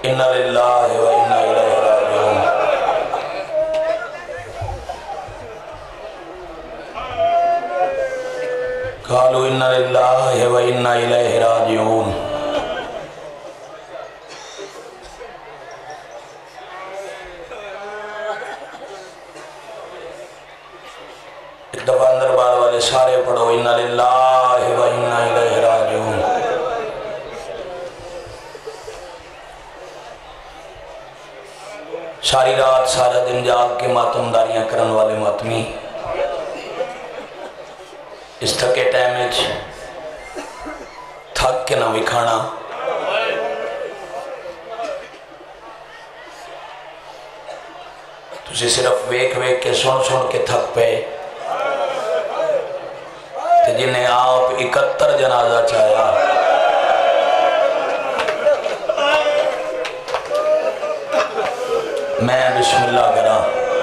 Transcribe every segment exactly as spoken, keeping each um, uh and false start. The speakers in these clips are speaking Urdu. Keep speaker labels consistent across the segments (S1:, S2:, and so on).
S1: انا للہ و انا الیہ راجعون۔ قالوا انا للہ و انا الیہ راجعون۔ ایک دفعہ اندر بار والے سارے پڑھو انا للہ و انا الیہ راجعون۔ ساری رات سارا دن جاگ کے ماتم داریاں کرن والے ماتمی اس تھکے ٹائم اچ تھک کے نہ وکھانا، تسی صرف ویک ویک کے سن سن کے تھک پے تے جنہیں آپ اکتر جنازہ چاہیا میں بسم اللہ کرا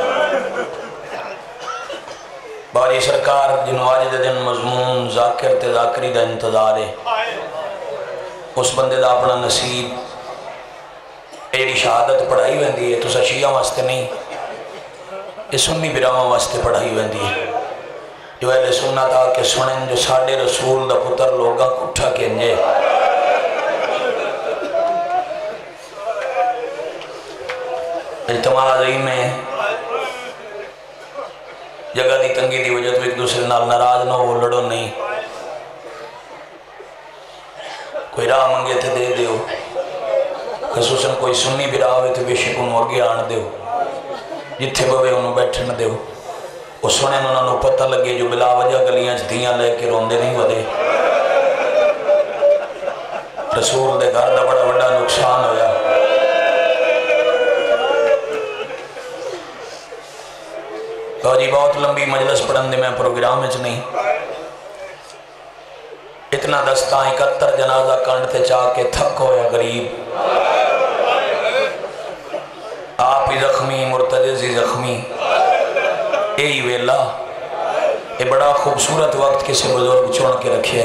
S1: باری سرکار جنہوں آج دے دن مضمون ذاکر تے ذاکری دا انتظار ہے، اس بندے دا اپنا نصیب ایڈی شہادت پڑھائی ویندی ہے، تو سا شیعہ واسطے نہیں، یہ سنی براہوں واسطے پڑھائی ویندی ہے، جو اہل سنت آ کے سنن جو ساڑھے رسول دا پتر لوگاں کٹھا کے انجے۔ اجتماع عظیم میں جگہ دی تنگی دی وجہ تو ایک دوسرے نال ناراض نہ ہو، لڑو نہیں، کوئی راہ منگے تھے دے دیو، خصوصاً کوئی سنی بھی راہ ہوئے تھے بے شک انہوں اگے آن دیو، جتھے بوے انہوں بیٹھن دیو، وہ سنے انہوں پتہ لگے جو بلا وجہ گلیاں دیاں لے کے روندے نہیں ودے۔ رسول دے گھر دا بڑا بڑا نقصان ہویا۔ تو جی بہت لمبی مجلس پڑھن دے میں پروگرام اچ نہیں، اتنا دستان اکتر جنازہ کنڈ تے چاہ کے تھک ہویا غریب، آپ ہی زخمی مرتجز ہی زخمی، یہی ویلا یہ بڑا خوبصورت وقت کسی بزرگ چھوڑ کے رکھے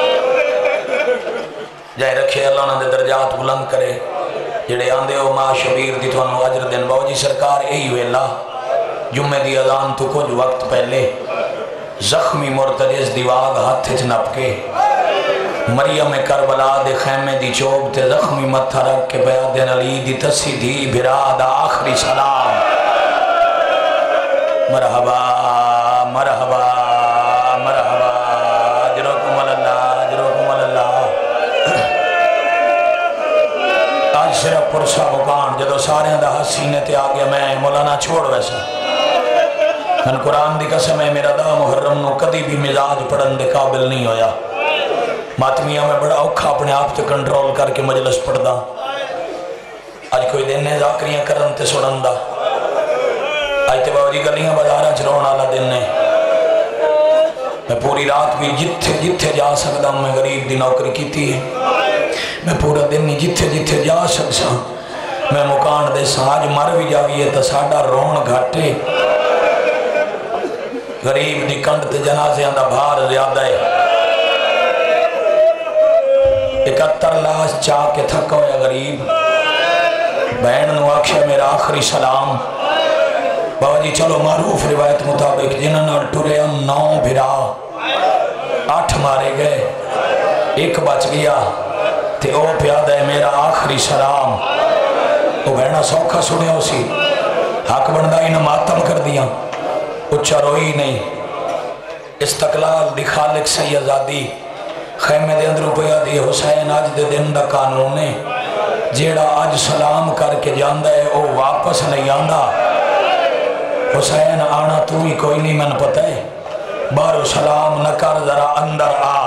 S1: جائے رکھے اللہ انہوں نے درجات بلند کرے، جڑے آندے ہو ماں شبیر دی تو انہوں عجر دن باو جی سرکار یہی ویلا جمعہ دی اذان تو کچھ وقت پہلے زخمی مرتجز دیواغ ہاتھ چھ نپ کے مریم کربلا دے خیمے دی چوب تے زخمی متھا رکھ کے بیاد دین علی دی تسی دی بھرا دا آخری سلام، مرحبا مرحبا مرحبا اجرکم اللہ اجرکم اللہ۔ آج صرف پرسا بکان جدو سارے دا حسینے تے آگیا میں مولانا چھوڑ ویسا من قرآن دی قسم ہے میرا دا محرم نو کدی بھی مزاج پڑھن دے قابل نہیں ہویا، ماتمیہ میں بڑا اوکھا اپنے آپ تے کنٹرول کر کے مجلس پڑھ دا، آج کوئی دن نے ذاکریاں کرن تے سنن دا، آج تے باوری گلیاں بازاراں چرون آلا دن نے، میں پوری رات بھی جتھے جتھے جا سکتا ہوں، میں غریب دی نوکری کیتی ہے، میں پورا دن نہیں جتھے جتھے جا سکتا میں مکان دے ساج مر بھی جاویے تا ساڑا رون گھاٹے، غریب دی کنڈ تے جنازیاں دا بھار زیادہ ہے، اکتر لاش چاہ کے تھکا ہویا غریب، بہن نو آکھے میرا آخری سلام، بابا جی چلو معروف روایت مطابق جنہاں نال ٹرے ہم نو بھرا آٹھ مارے گئے ایک بچ گیا تے او پیادہ ہے میرا آخری سلام، وہ بہنہ سوکھا سنے ہو سی حق بندائی نہ ماتم کر دیا، اچھا روئی نہیں، استقلال دی خالق سی آزادی، خیمے دے اندر روپیہ دی حسین آج دے دن دا قانون ہے، جیڑا آج سلام کر کے جاندہ ہے او واپس نہیں آندہ، حسین آنا تو ہی کوئی نہیں من پتہ ہے، بارو سلام نہ کر ذرا اندر آ،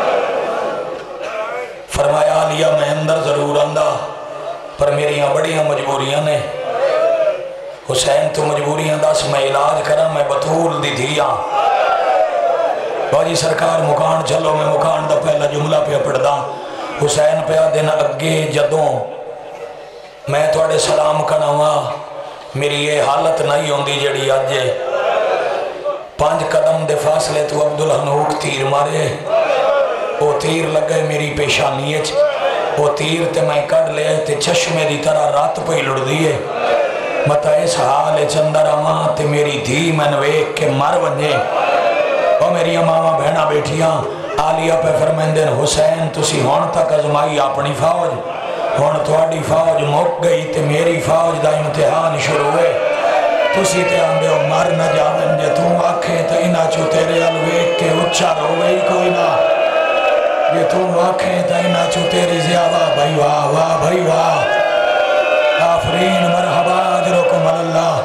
S1: فرمایا لیا میں اندر ضرور آندہ پر میریاں بڑیاں مجبوریاں نے، حسین تو مجبوریاں دس میں علاج کرا میں بطول دی دھیاں، باجی سرکار مکان چلو میں مکان دا پہلا جملہ پہ پڑھ دا، حسین پہ دن اگے جدوں میں توڑے سلام کناوا میری یہ حالت نہیں ہوندی جڑی آجے، پانچ قدم دے فاصلے تو عبدالحنوک تیر مارے، وہ تیر لگے میری پیشانیچ، وہ تیر تے میں کڑ لے تے چشمے دی طرح رات پہ لڑ دیئے متا اس حال چندر آمان تے میری دھی میں نویک کے مر ونجے وہ میری امامہ بہنہ بیٹھیاں آلیہ پہ فرمندن حسین تسی ہون تک ازمائی اپنی فوج ہون تواڈی فوج مک گئی تے میری فوج دا امتحان شروع ہوئے تسی تے آندے ہو مر نہ جاون جے تم آکھیں تے انہا چو تیرے الویک کے اچھا روے ہی کوئی نہ جے تم آکھیں تے انہا چو تیری زیادہ بھائی واہ واہ بھائی واہ آفرین مرحبا اجرکم اللہ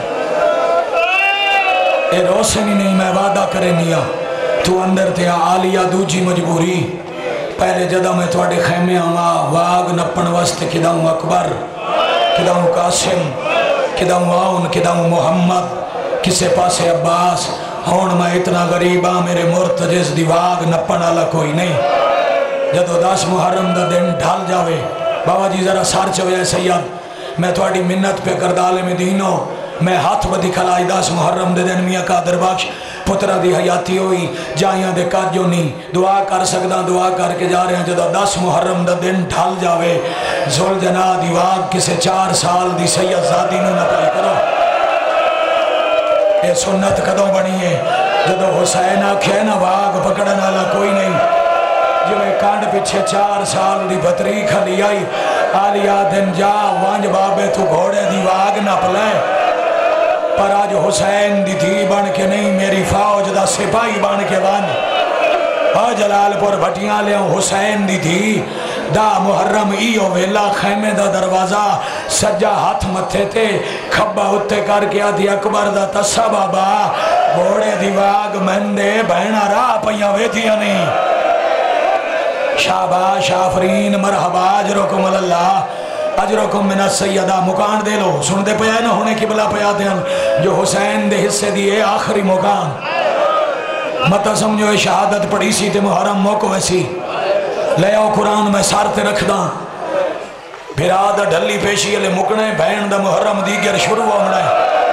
S1: اے روشنی نہیں میں وعدہ کرے نیا تو اندر تے آلیہ دوجی مجبوری پہلے جدہ میں تواڈے خیمے آنگا واگ نپن وست کداؤں اکبر کداؤں قاسم کداؤں آؤن کداؤں محمد کسے پاسے عباس ہون میں اتنا غریبا میرے مرتجز دی واگ نپن آلا کوئی نہیں جدو داس محرم دا دن ڈھال جاوے بابا جی ذرا سار چوئے سید میں تواڈی منت پہ کردالے میں دینوں میں ہاتھ بدی کھلائی داس محرم دے دن میاں قادر بخش پترہ دی حیاتی ہوئی جائیاں دے کاجو نہیں دعا کر سکدا دعا کر کے جا رہے ہیں جدہ دس محرم دا دن ڈھال جاوے زل جنا دی واگ کسے چار سال دی سید زادی نو نہ پائی کرو اے سنت کدوں بنی ہے جدہ حسین آکھے نا واگ پکڑن والا کوئی نہیں جو میں کانڈ پیچھے چار سال دی بطری کھلی آئی آلیہ دن جا وانج بابے تو گھوڑے دی واگ نہ پلائے پر آج حسین دی تھی بن کے نہیں میری فوج دا سپاہی بن کے بن اور جلال پور بھٹیاں لے حسین دی تھی دا محرم ایو ویلا خیمے دا دروازہ سجا ہاتھ متھے تے کھبا ہوتے کر کے آدھی اکبر دا تسا بابا گھوڑے دی واگ مندے بہنہ راہ پہیاں ویتیاں نہیں شاباش آفرین مرحبا اجرکم اللہ اجرکم من السیدہ مکان دے لو سن دے پیا نہ ہونے کی بلا پیا دے جو حسین دے حصے دیئے آخری مکان مطا سمجھو اے شہادت پڑی سی تے محرم موقع ویسی لے آؤ قرآن میں سارتے رکھ دا بھرادہ ڈھلی پیشی علی مکنے بین دا محرم دیگر شروع ہومڑے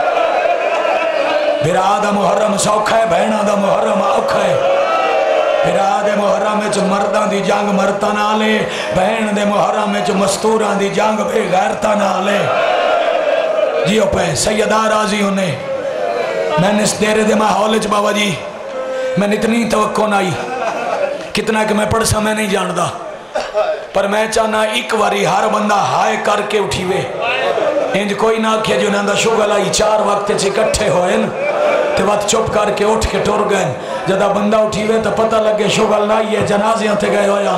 S1: بھرادہ محرم سوکھا ہے بینہ دا محرم آکھا ہے بھرا دے محرم وچ مردان دی جنگ مرتا نہ لے بہن دے محرم وچ مستوران دی جنگ بے غیرتا نہ لے جیو پہ سیدہ راضی ہونے میں نے اس دیرے دے ماحول وچ بابا جی میں نے اتنی توقع نہ آئی کتنا کہ میں پڑھ سا میں نہیں جاندہ پر میں چاہنا ایک واری ہر بندہ ہائے کر کے اٹھی وے انج کوئی نہ کیا جو نندہ شگل آئی چار وقت چکٹھے ہوئے تے وقت چپ کر کے اٹھ کے ٹور گئے جدہ بندہ اٹھی ہوئے تو پتہ لگے شغل نہ یہ جنازیاں تے گئے ہویا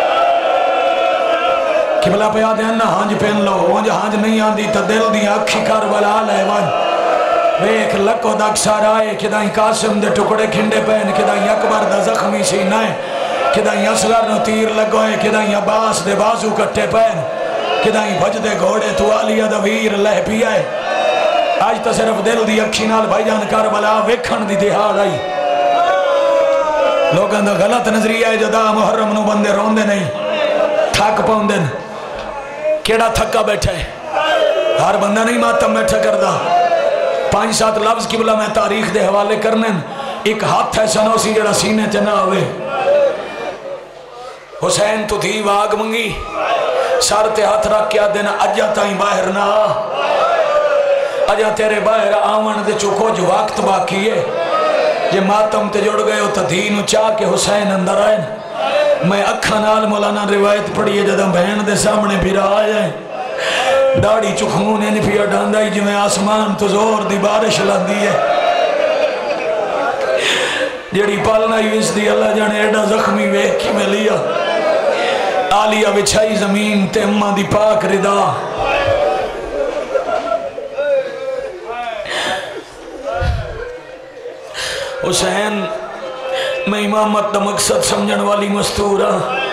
S1: قبلہ پہ آدھے ہیں نا ہانج پہن لو ہانج ہانج نہیں آن دی تا دل دی اکھی کر والا لے وان ویک لکو دک سارائے کدائیں قاسم دے ٹکڑے کھنڈے پہن کدائیں اکبر دا زخمی سینائے کدائیں اصغر نو تیر لگوئے کدائیں عباس دے بازو کٹے پہن کدائیں بھج دے گھوڑے تو آلیہ دا ویر لہ پیائے آج تا صرف دل دی اکھی نال بھائی جان کربلا ویکھن دی دہاڑ آئی لوگاں دا غلط نظریہ ہے جدا محرم نو بندے روندے نہیں تھک پاؤندن کیڑا تھکا بیٹھا ہے ہر بندہ نہیں ماتم بیٹھا کردہ پانچ سات لفظ کی بلا میں تاریخ دے حوالے کرنے ایک ہاتھ ہے سنوسی جڑا سینے چنا ہوئے حسین تو تھی واگ منگی سارتے ہاتھ رکھ کیا دینا اجا تائیں باہر نہ اجا تیرے باہر آمن دے چکو جو وقت باقی ہے یہ ماتم تے جڑ گئے ہو تا دین چاہ کے حسین اندر آئے میں اکھا نال مولانا روایت پڑھی ہے جدہ بہن دے سامنے بھی رہا آئے داڑی چکھون ہے نفیہ ڈاندائی جو میں آسمان تو زور دی بارش لاندی ہے جیڑی پالنا ہی اس دی اللہ جانے ایڈا زخمی ویکھی میں لیا آلیہ وچھائی زمین تے امہ دی پاک ردا حسین میں امامت دا مقصد سمجھن والی مستورہ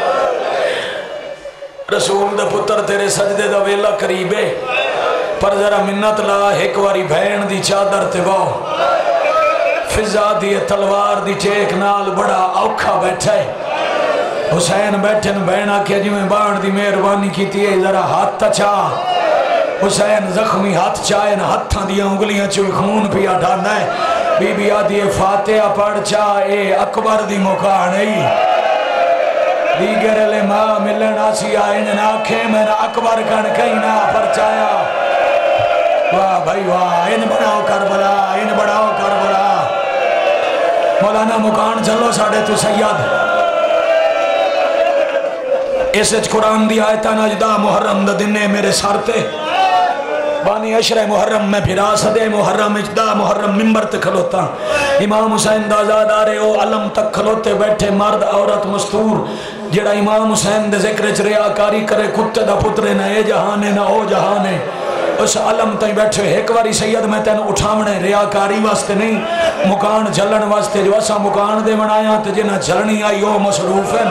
S1: رسول دا پتر تیرے سجدے دا ویلا قریبے پر ذرا منت لا ایک واری بھین دی چادر تے باؤ فضا دی تلوار دی ٹیک نال بڑا اوکھا بیٹھا ہے حسین بیٹھن بہنا کیا جی میں باڑ دی مہربانی کی تھی ذرا ہاتھ تچا حسین زخمی ہاتھ چاہے نہ ہتھاں دیا انگلیاں چوئی خون پیا ڈھانا ہے بی بی آدھی فاتحہ پڑھ چاہے اکبر دی موقع نہیں دیگر لے ماں ملن آسی آئین ناکھے میں اکبر کن کئی نا پرچایا واہ بھائی واہ ان بڑاؤ کربلا ان بڑاؤ کربلا مولانا مکان چلو ساڑھے تو سید اس اچھ قرآن دی آیتہ نجدہ محرم دا دنے میرے سارتے بانی عشر محرم میں پھرا صدے محرم اجدہ محرم ممبر تک کھلوتا امام حسین دا زادارے او علم تک کھلوتے بیٹھے مرد عورت مستور جڑا امام حسین دے ذکر چ ریاکاری کرے کتے دا پترے نہ اے جہانے نہ او جہانے اس علم تائیں بیٹھے ایک واری سید میں تین اٹھاونے ریاکاری واسطے نہیں مکان جھلن واسطے جو اسا مکان دے بنایا تے جنہ جھلنی آئی او مصروف ہیں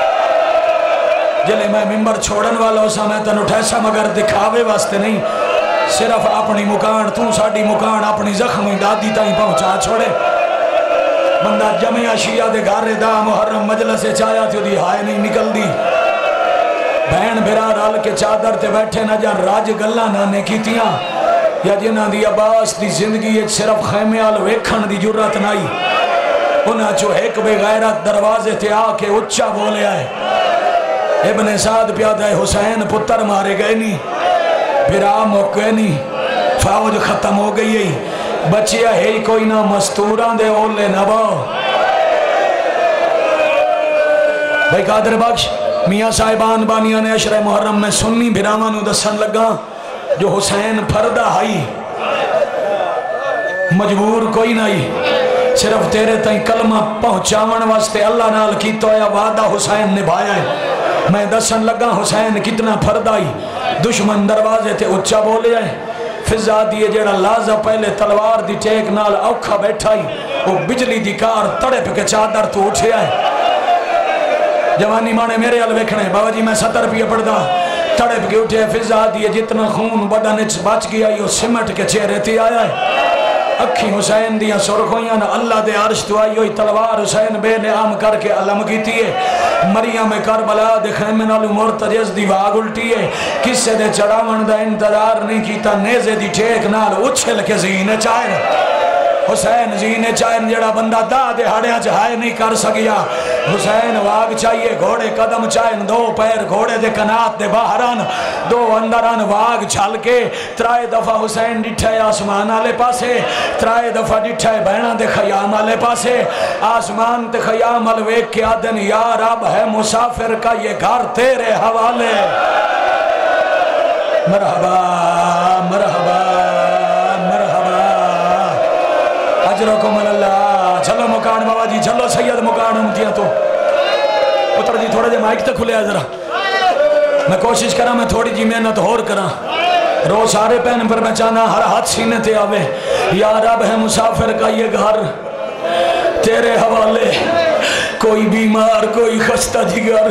S1: جلے میں ممبر چھوڑن والا اسا میں تین اٹھائسا مگر دکھاوے واسطے نہیں صرف اپنی مکان تو ساڑی مکان اپنی زخمی دادی تائیں پہنچا چھوڑے بندہ جمعہ شیعہ دے گارے دا محرم مجلس چایا تھی دی ہائے نہیں نکل دی بہن بھرا رال کے چادر تے بیٹھے نہ جا راج گلہ نانے کیتیاں یا جنہ دی عباس دی زندگی ایک صرف خیمیال ویکھن دی جرات نائی انہاں چو ایک بے غیرت دروازے تے آکے اچھا بولے آئے ابن سعد پیادہ حسین پتر مارے گئے نہیں بھرا موقع نہیں فوج ختم ہو گئی ہے بچیا ہے کوئی نہ مستوران دے اولے نباؤ بھائی قادر بخش میاں صاحبان بانیان عشر محرم میں سنی بھرامانو دسن لگا جو حسین پھردہ آئی مجبور کوئی نہیں صرف تیرے تائیں کلمہ پہنچاون واسطے اللہ نال کی تو یا وعدہ حسین نبھایا ہے میں دسن لگا حسین کتنا پھردہ آئی دشمن دروازے تھے اچھا بولے آئے فضا دیئے جیڑا لازہ پہلے تلوار دی ٹیک نال اوکھا بیٹھائی وہ بجلی دی کار تڑے پہ کے چادر تو اٹھے آئے جوانی مانے میرے الویکھنے بابا جی میں ستر پیے پڑھ دا تڑے پہ کے اٹھے فضا دیئے جتنا خون بدنچ بچ گیا یہ سمٹ کے چہرے تھی آیا ہے اکھی حسین دیا سرخویاں نہ اللہ دے عرش تو آئی ہوئی تلوار حسین بے نعام کر کے علم کی تھی ہے مریم کربلا دے خیمن علو مرتجز دی واگ الٹی ہے کس سے دے چڑاون دا انتظار نہیں کیتا نیزے دی ٹھیک نال اچھل کے زینے چاہے حسین زینے چاہے جڑا بندہ دا دے ہڑیاں چاہے نہیں کر سکیا حسین واگ چاہیے گھوڑے قدم چاہے دو پیر گھوڑے دے کنات دے باہران دو اندران واگ چھل کے ترائے دفعہ حسین ڈٹھائے آسمان آلے پاسے ترائے دفعہ ڈٹھائے بہنہ دے خیام آلے پاسے آسمان تے خیام الویک کے آدن یا رب ہے مسافر کا یہ گھر تیرے حوالے مرحبا مرحبا مرحبا اجرکم اللہ چلو مکان بابا جی چلو سید مکان امتیاں تو پتر جی تھوڑا جی مائک تک کھلے آئے ذرا میں کوشش کرا میں تھوڑی جی محنت اور کرا رو سارے پہن پر میں چاہنا ہر ہاتھ سینے تے آوے یا رب ہے مسافر کا یہ گھر تیرے حوالے کوئی بیمار کوئی خستہ جگر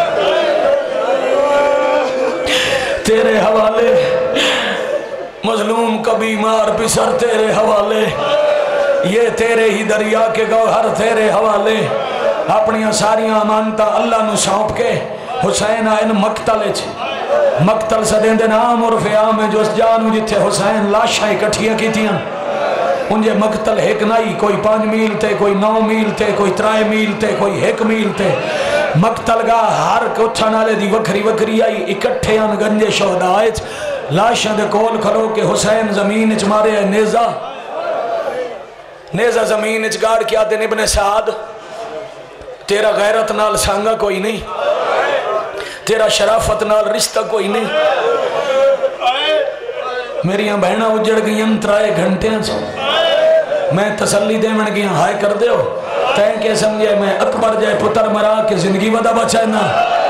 S1: تیرے حوالے مظلوم کا بیمار پسر تیرے حوالے یہ تیرے ہی دریا کے گوہر تیرے حوالے اپنی ساریاں امانتا اللہ نو سونپ کے حسین آئین مقتل مقتل صدین دے نام اور فیام ہے جو اس جانو جتے حسین لاشاں اکٹھیاں کی تیاں انجھے مقتل ایک نائی کوئی پانچ میل تے کوئی نو میل تے کوئی ترائے میل تے کوئی ایک میل تے مقتل گا ہر کٹھا نالے دی وکری وکری آئی اکٹھے ان گنجے شہدائے لاشاں دے کول کھلو کہ حسین زمین اچ مارے ہے نیزہ نیزہ زمین اچ گاڑ کیا دن ابن سعد تیرا غیرت نال سانگا کوئی نہیں تیرا شرافت نال رشتہ کوئی نہیں میری یہاں بہنہ اجڑ گئی ہم ترائے گھنٹے ہیں میں تسلی دے من گیا ہائے کر دے ہو تین کے سمجھے میں اکبر جائے پتر مرا کے زندگی ودا بچائے نا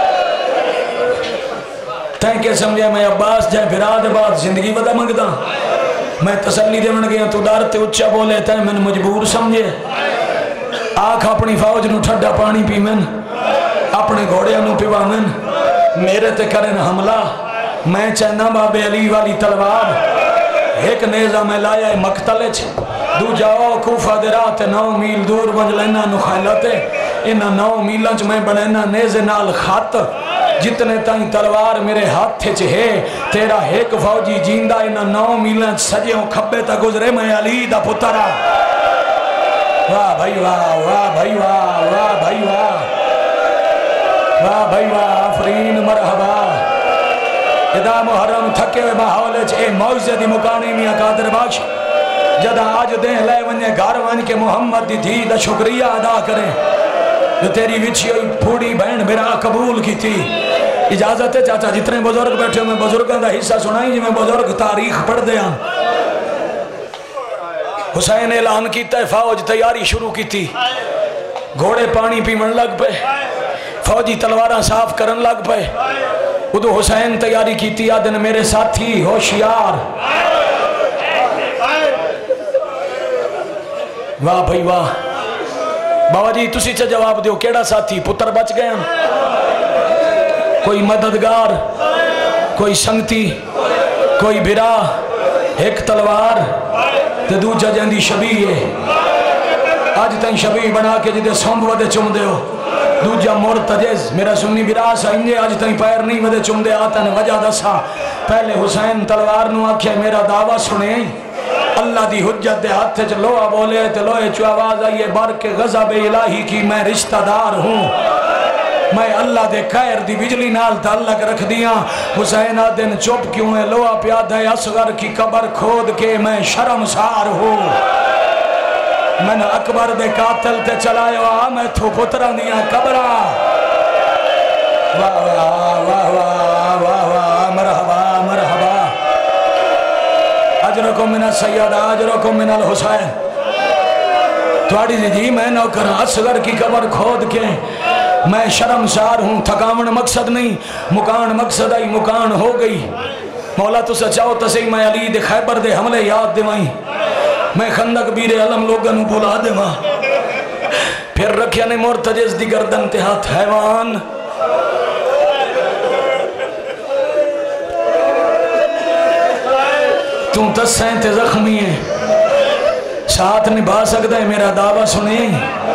S1: تین کے سمجھے میں عباس جائے بھرا دے بعد زندگی ودا منگتا میں تسلی دے من گیا تو دارتے اچھا بولے تین میں مجبور سمجھے آنکھ اپنی فوج نو ٹھڈا پانی پی من اپنے گھوڑے نو پیوا من میرے تے کرن حملہ میں چہنا باب علی والی تلوار ایک نیزہ میں لایا ہے مقتلچ دو جاؤ کوفہ دے رات نو میل دور بنج لینا نخائلتے انہا نو میلنچ میں بنینا نیزے نال خط جتنے تائیں تلوار میرے ہاتھ تھے چھے تیرا ایک فوجی جیندہ انہا نو میلنچ سجیوں کھبے تا گزرے میں علی دا پترہ واہ بھائی واہ واہ بھائی واہ واہ بھائی واہ واہ بھائی واہ آفرین مرحبا ادا محرم تھکے ہوئے ماحول اے موعظے دی مکانی میاں قادر بخش جدا آج دیں لے ونجے گھر ون کے محمد دی دھی دا شکریہ ادا کریں جو تیری وچھی ہوئی پھوڑی بہن میرا قبول کی تھی اجازت ہے چاچا جتنے بزرگ بیٹھے ہوں میں بزرگوں دا حصہ سنائی جی میں بزرگ تاریخ پڑھ دیا حسین اعلان کیتا ہے فوج تیاری شروع کی تھی گھوڑے پانی پیمن لگ پہ فوجی تلواراں صاف کرن لگ پہ ادو حسین تیاری کی تھی آدن میرے ساتھی ہوشیار واہ بھائی واہ بابا جی تسی چا جواب دیو کیڑا ساتھی پتر بچ گئے ہیں کوئی مددگار کوئی سنگتی کوئی بھرا ایک تلوار تے دوجہ جاندی شبیہ ہے آج تین شبیہ بنا کے جدے سومب ودے چم دے ہو دوجہ مرتجز میرا سنی براس آئنجے آج تین پیر نہیں ودے چم دے آتا نے وجہ دسا پہلے حسین تلوار نو آکھے میرا دعویٰ سنے اللہ دی حجت دے ہاتھ چھ لوہ بولے تے لوہے چو آواز آئیے بار کے غضب الہی کی میں رشتہ دار ہوں میں اللہ دے خیر دی بجلی نال تعلق رکھ دیا حسین آدن چپ کیوں ہے لوہا پیادہ اصغر کی قبر کھود کے میں شرمسار ہوں میں نے اکبر دے قاتل تے چلائے ہوا میں تھو پتران دیا قبرہ واہ واہ واہ واہ واہ واہ مرحبا مرحبا اجرکم من السید اجرکم من الحسین توڑی جی جی میں نوکر اصغر کی قبر کھود کے میں شرمسار ہوں تھکاون مقصد نہیں مکان مقصد آئی مکان ہو گئی مولا تو سچاؤ تسی میں علی دے خیبر دے حملے یاد دیوائیں میں خندق بیر علم لوگن بولا دیواں پھر رکھیا نے مرتجز دی گردن تے ہاتھ حیوان تم تسیں تے زخمی ہیں ساتھ نبھا سکتا ہے میرا دعویٰ سنیں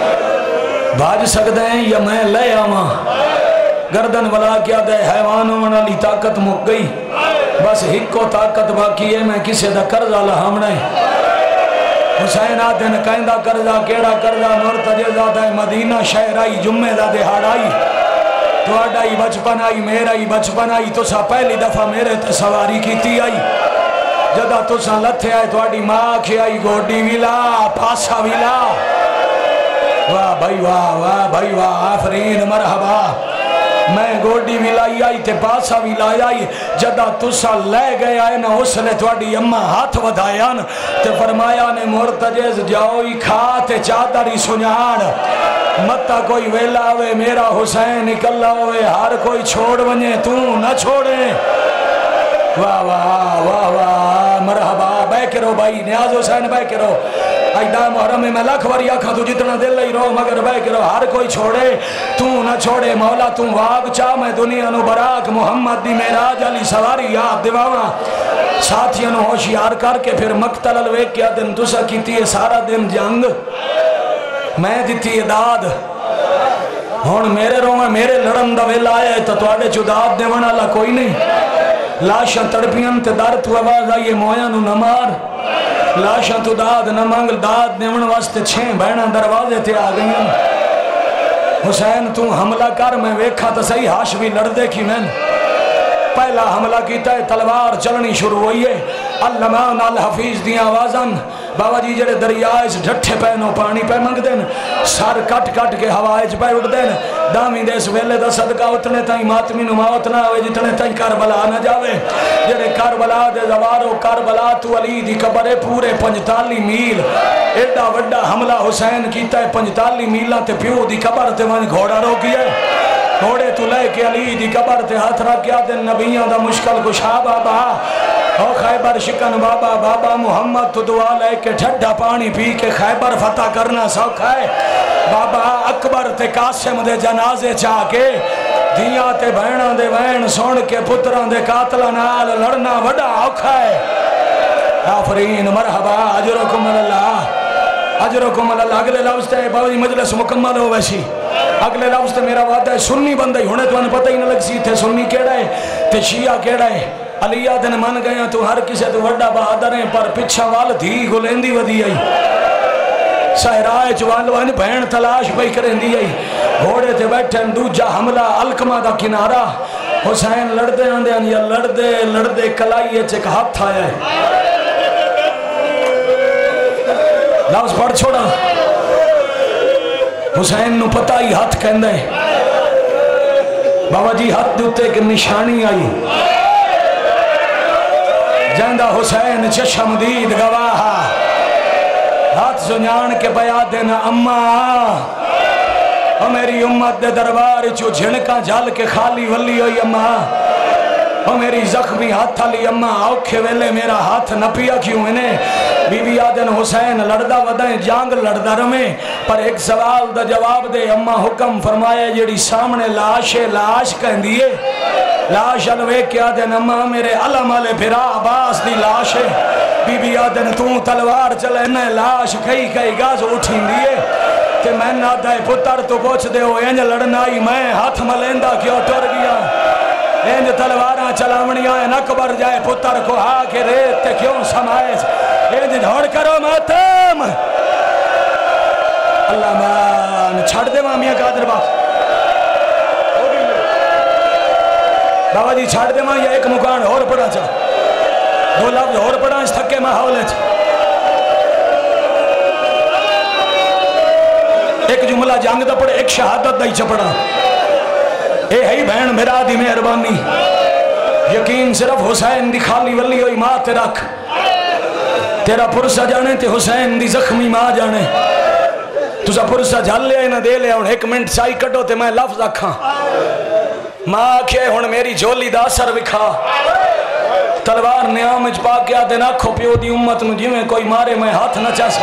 S1: بھاج سکتا ہے یا میں لے آواں گردن والا کیا دے حیوانوں والی طاقت مک گئی بس ہکو طاقت باقی ہے میں کسے دا قرضہ لہامنا ہے حسین آدھن کہندہ قرضہ کیڑا قرضہ مرتجز آدھا ہے مدینہ شہر آئی جمعہ دا دہاڑ آئی تو آڈائی بچپن آئی میرائی بچپن آئی تو سا پہلی دفعہ میرے تے سواری کیتی آئی جدہ تو سا لتھے آئے تو آڈی ماں کھے آئی گوڑی ویلا پاسا ویلا واہ بھائی واہ واہ بھائی واہ آفرین مرحبا میں گوڑی ویلائی آئی تے پاسا ویلائی آئی جدہ تو سا لے گئے آئے نا اس نے تو آڈی اممہ ہاتھ ودھایا نا تے فرمایا نے مرتجز جاؤئی کھا تے چادری سنیاڑ متا کوئی ویلا ہوئے میرا حسین نکلا ہوئے ہر کوئی چھوڑ ونجے تو نہ چھوڑے واہ واہ واہ واہ مرحبا بے کرو بھائی نیاز حسین بے کرو ایدہ محرم میں لاکھ واری آکھا تو جتنا دل لئی رو مگر بے کرو ہر کوئی چھوڑے تو نہ چھوڑے مولا تو واگ چاہ میں دنیا نو براک محمد دی میراج علی سواری یاد دیوانا ساتھیاں نو ہوشیار کر کے پھر مقتل الویک کیا دن تسا کیتی ہے سارا دن جنگ میں دیتی داد ہون میرے رو میں میرے لڑن دا ویلا آئے تو توڑے چو داد دیوانا اللہ کوئی نہیں لاشاں تڑپیاں تے در تو آواز آئیے مویاں نو نمار لاشاں تو داد نمانگل داد دیون واسطے چھیں بہنہ دروازے تے آگئیں حسین تو حملہ کر میں ویکھا تا صحیح ہاشوی لڑ دے کی میں پہلا حملہ کیتا ہے تلوار چلنی شروع ہوئی ہے المان الحفیظ دیا آوازن بابا جی جڑے دریائے سے ڈھٹھے پہنو پانی پہ منگ دین سار کٹ کٹ کے ہوائج پہ اٹھ دین دامی دیس ویلے دا صدقہ اتنے تائیں ماتمی نماوت نہ ہوئے جتنے تائیں کربلا نہ جاوے جڑے کربلا دے زوارو کربلا تو علی دی قبرے پورے پنجتالی میل ایڈا وڈا حملہ حسین کیتا ہے پنجتالی میلہ تے پیو دی قبر تے وہاں گھوڑا رو کیا ہے گھوڑے تو لے کے علی دی قبر تے ہاتھ رکھ کیا دن نبیوں دا مشکل کشا بابا او خیبر شکن بابا بابا محمد تو دعا لے کے ٹھڈا پانی پی کے خیبر فتح کرنا سوکھا ہے بابا اکبر تے قاسم دے جنازے چاہ کے دیا تے بہنہ دے بہن سون کے پتران دے قاتلہ نال لڑنا وڈا اوکھا ہے آفرین مرحبا اجرکم اللہ اجرکم اللہ اگلے لفظ تے بابا جی مجلس مکمل ہو ویسی اگلے لفظ تے میرا وعدہ ہے سنی بندہ ہی ہونے تو انہیں پتہ ہی نہ لگ سی تھے سنی کیڑا ہے تے شیعہ کیڑا ہے علیہ دن من گیا تو ہر کسے تو وڈا بہادر ہیں پر پچھا وال دھی گلیندی ودی آئی صحرائے چوال وان بہن تلاش پہ کریں دی آئی گھوڑے تے بیٹھے دوجہ حملہ علقمہ دا کنارہ حسین لڑ دے آن دے آن یا لڑ دے لڑ دے کلائیے چک ہاتھ آیا ہے لفظ پڑھ چھوڑا حسین نو پتہ ہی ہاتھ کہندہ ہے بابا جی ہاتھ دوتے کہ نشانی آئی جندہ حسین چشم دید گواہا ہاتھ سنیان کے بیا دینا اممہ اور میری امت دے دربار چو جھنکا جھال کے خالی ولی ہوئی اممہ اور میری زخمی ہاتھ لی اممہ آوکھے ویلے میرا ہاتھ نہ پیا کیوں انہیں بی بی آدن حسین لڑدہ ودائیں جانگ لڑدہ رمیں پر ایک سوال دا جواب دے اممہ حکم فرمایا جیڑی سامنے لاش ہے لاش کہن دیئے لاش الوے کیا دن اممہ میرے علم علی پھرا عباس دی لاش ہے بی بی آدن تو تلوار چلے نہ لاش کئی کئی گاز اٹھیں دیئے کہ میں نہ دائے پتر تو پوچھ دے ہو اینج لڑنائی میں ہاتھ ملیندہ کیوں ٹر گیا اینج تلواراں چلاونیاں نکبر جائے پتر کو ہا کے ریت تے کیوں سمائے اینج دھوڑ کرو ماتم اللہ مان چھڑ دے مامیاں قادر با بابا جی چھڑ دے ماں یا ایک مکان اور پڑا چا دو لفظ اور پڑا اس تھکے ماحول چا ایک جملہ جانگ دا پڑے ایک شہادت دائی چپڑا اے ہی بہن میرا دی مہربانی یقین صرف حسین دی خالی ولی ہوئی ماں تے رکھ تیرا پرسہ جانے تے حسین دی زخمی ماں جانے تُسا پرسہ جھل لیا نہ دے لیا ایک منٹ چائی کٹو تے میں لفظ رکھاں ماں کھے ہون میری جولی دا سر وکھا تلوار نیامج پا کیا دے نہ کھو پیو دی امت نو جی میں کوئی مارے میں ہاتھ نہ چاسا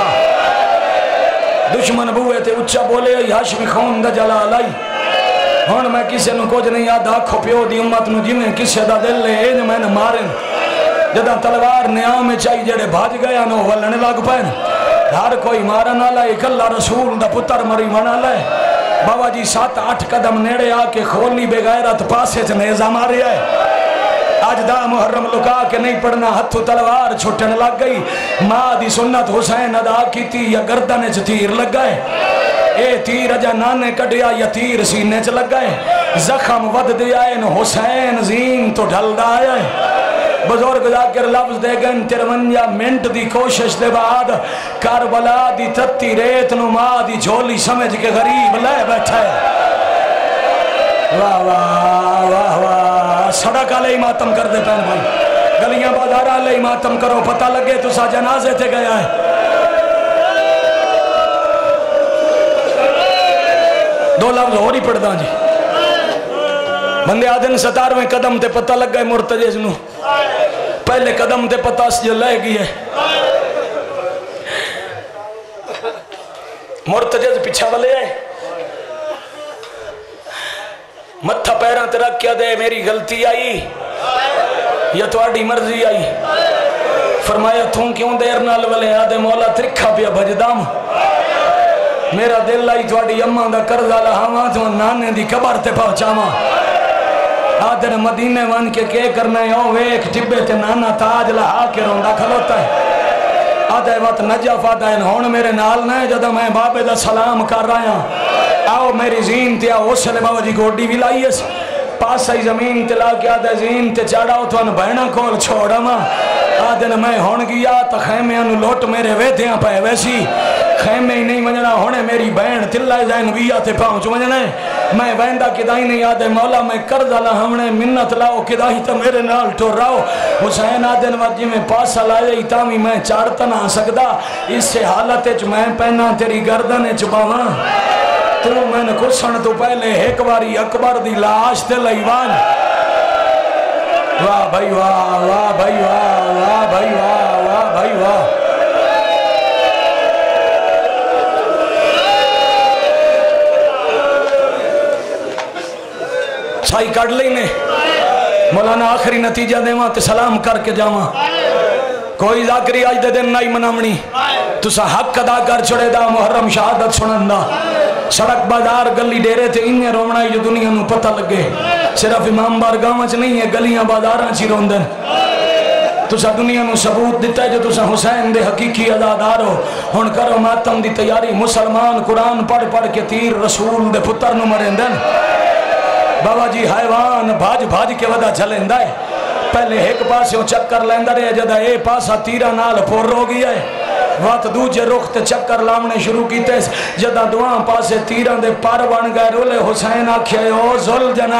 S1: دشمن بوئے تے اچھا بولے ہاشمی خون دا جلال آئی ہون میں کسے نو کچھ نہیں یاد آکھو پیو دی امت نو جی میں کسے دا دل لے اینج میں نے مارن جدہ تلوار نیام چاہی جڑے بھاج گیا نو ولن لگ پہن ہر کوئی مارن آلائے کلہ رسول دا پتر مری من آلائے بابا جی سات آٹھ قدم نیڑے آکے کھولی بے غیرت پاسے چھ نیزہ مارے آئے آج دا محرم لکا کے نہیں پڑھنا ہتھو تلوار چھوٹن لگ گئی ماں دی سنت حسین ادا کی تھی یا گردن چھ تیر لگ گئے اے تیر اجا نانے کڑیا یا تیر سینے چھ لگ گئے زخم ود دیا ہے حسین زین تو ڈھل دا آیا ہے بزرگ ذاکر لفظ دے گن ترونجا منٹ دی کوشش دے بعد کربلا دی تتی ریت نما دی جھولی سمجھ کے غریب لے بیٹھا ہے واہ واہ واہ واہ سڑک علیہ ماتم کر دے پہن بھائی گلیاں بازار علیہ ماتم کرو پتہ لگے تو سا جنازے تھے گیا ہے دو لفظ ہو رہی پڑھ دا جی بندے آدھن ستارویں قدم تے پتہ لگ گئے مرتجز نو پہلے قدم تے پتہ اس جو لے گئی ہے مرتجز پیچھا والے آئے متھا پیران تے رکھ کیا دے میری غلطی آئی یا تو آڈی مرضی آئی فرمایا تھوں کیوں دیر نال والے آدھے مولا ترکھا پیا بجدام میرا دل آئی تو آڈی اممہ دا کرزہ لہاں تو نانے دی کبر تے پہنچا ماں آدھر مدینے وان کے کے کرنا ہے او ایک ٹبے تے نانا تاج لہا کے روندہ کھلوتا ہے آدھے وقت نجف آدھے ہون میرے نال نہ جدہ میں بابے دا سلام کر رہا ہوں آؤ میری زین تے آؤ اسلے بابا جی گوڑی بھی لائیے پاس آئی زمین تے لا کے آدھے زین تے چاڑاؤ تو ان بہنہ کول چھوڑا ماں آدھے میں ہون گیا تا خیمے انو لوٹ میرے ویدیاں پہ ویسی خیمے ہی نہیں منجنا ہونے میری بہن تلہ زین ویا تے پہنچ منجنا میں بہندہ کدائی نہیں آدھے مولا میں کرد اللہ ہمنے منت لاؤ کدائی تا میرے نال ٹور راؤ حسین آدھے وجہ میں پاسا لائے تامی میں چاڑتا نہ سکدا اس سے حالت چ میں پہنا تیری گردن چ باواں تو میں نے کسن تو پہلے ایک باری اکبر دی لاش تے لائیوان واہ بھائی واہ واہ بھائی واہ واہ بھائی واہ واہ بھائی واہ چھائی کڑ لینے مولانا آخری نتیجہ دے وہاں تے سلام کر کے جاواں کوئی ذاکری آج دے دن نائی منامنی تو سا حق ادا کر چھڑے دا محرم شہادت سنن دا سڑک بازار گلی ڈیرے تھے انہیں رومنا جو دنیا نو پتہ لگے صرف امام بارگاہ وچ نہیں ہے گلیاں بازاراں چی روندن تسا دنیا نو ثبوت دیتا ہے جو تسا حسین دے حقیقی عزادار ہو. ہن کرو ماتم دی تیاری. مسلمان قرآن پڑھ پڑھ کے تیر رسول دے پتر نو مرین دن. بابا جی حیوان بھاج بھاج کے ودا چلیں ہے. پہلے ایک پاسوں چکر لیندہ رہے جدہ اے پاسا تیرہ نال پور ہو گیا ہے. وقت دوجے رخ تے چکر لاؤنے شروع کیتے جدہ دعاں پاسے تیرہ دے پار بن گئے. رولے حسین آکھے او زل جنا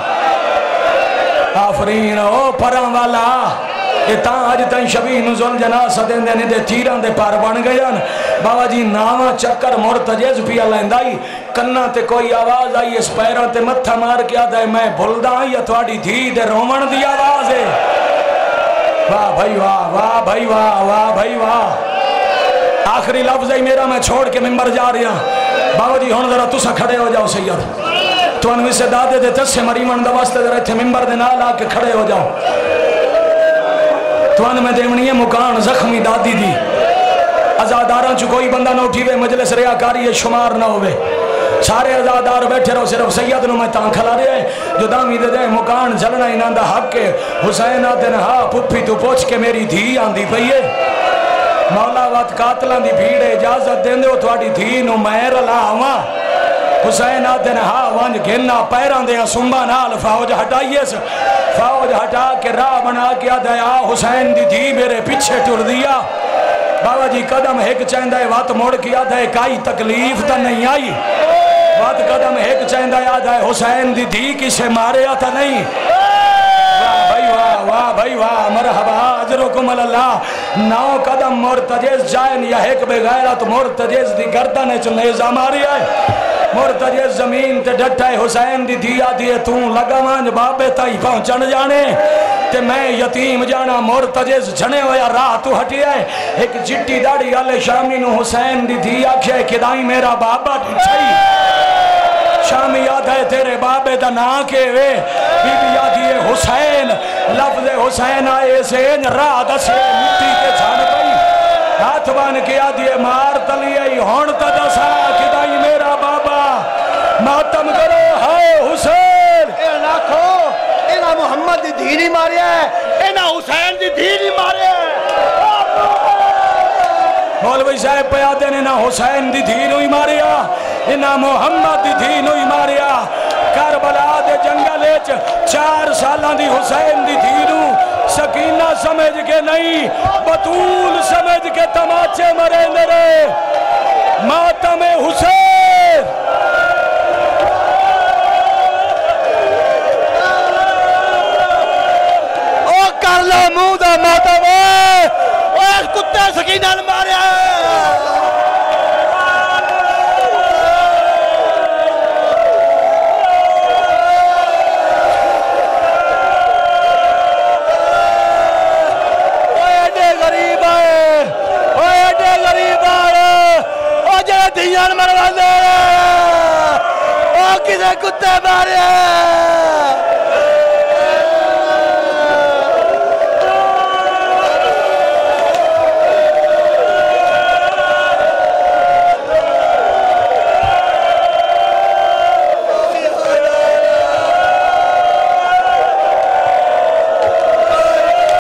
S1: آفرین او پران والا اتاں آج تائیں شبیہ نزول جنا سدین دینے دے تیران دے پار بن گیا. بابا جی ناما چکر مرتجز پیا لیندائی. کنہ تے کوئی آواز آئی اس پیران تے متھا مار کیا دے میں بھلدہ آئی اتواری دھی دے رومن دی آواز ہے. واہ بھائی واہ واہ بھائی واہ واہ بھائی واہ. آخری لفظ ہے میرا میں چھوڑ کے ممبر جا رہا. بابا جی ہون ذرا تسا کھڑے ہو جاؤ سید. تو انوی سے دادے دے تس سے مریمن دواستے ذرا تھے ممبر دے نال آکے کھڑے ہو جاؤ. تو ان میں دیونی ہے مکان زخمی دادی دی. ازاداراں چو کوئی بندہ نہ اٹھیوے مجلس ریاکاری شمار نہ ہوئے. سارے ازادار بیٹھے رہو صرف سید نو میں تاں کھلا رہے ہیں جو دامی دے دے مکان جلنا ہی ناندہ حق کے. حسین آتے نہا پپی تو پوچھ کے میری دھی آندھی پئیے. مولا وقت قاتلان دی بھیڑے اجازت دیں دے ہو تھوڑی دھی نو میں رلا ہوا. حسین آتے نہا وانج گھننا پیران دے سنبا نال فاوج ہٹائیے سے. فاوج ہٹا کے راہ بنا کیا دیا حسین دی دھی میرے پیچھے ٹر دیا. بابا جی قدم ایک چاہندہ ہے وات موڑ کیا دے کائی تکلیف تا نہیں آئی. وات قدم ایک چاہندہ یاد ہے حسین دی دھی کسے مارے آتا نہیں. واہ بھائی واہ واہ بھائی واہ مرحبا اجرکم اللہ. نو قدم مرتجز جائن یا ایک بغیرت مرتجز دی گردن چنیزہ ماری آئے. مرتجز زمین تے ڈٹا ہے حسین دی دیا دیئے توں لگا مانج بابے تائی پہنچن جانے تے میں یتیم جانا. مرتجز جھنے ہویا راہ تو ہٹی ہے. ایک جٹی داڑی آلے شامی نو حسین دی دیا کھے کدائی میرا بابا ڈھچائی. شامی یاد ہے تیرے بابے دا نا کے وے بی بی یادی ہے حسین. لفظ حسین آئے سے راہ دسے مٹی کے چھان پئی. ہاتھ بان کے یادی ہے مار تلیے ہون تا دسا کدائی میرا بابا. ماتم کرو ہائے حسین.
S2: اے لاکھو اینا محمد دی دھیری مارے ہے. اینا حسین دی دھیری مارے ہے.
S1: مولوی صاحب پیادے نے نا حسین دی دھیروں ہی ماریا انہا محمد دی دھیروں ہی ماریا. کربلا دے جنگلے چار سالان دی حسین دی دھیروں سکینہ سمجھ کے نہیں بطول سمجھ کے تماچے مرے نرے. ماتم حسین.
S2: او کر لو موں دا ماتم ہے. او ایک کتے سکینہ مارے ہے. دیان مروا دے او کسے کتے مارے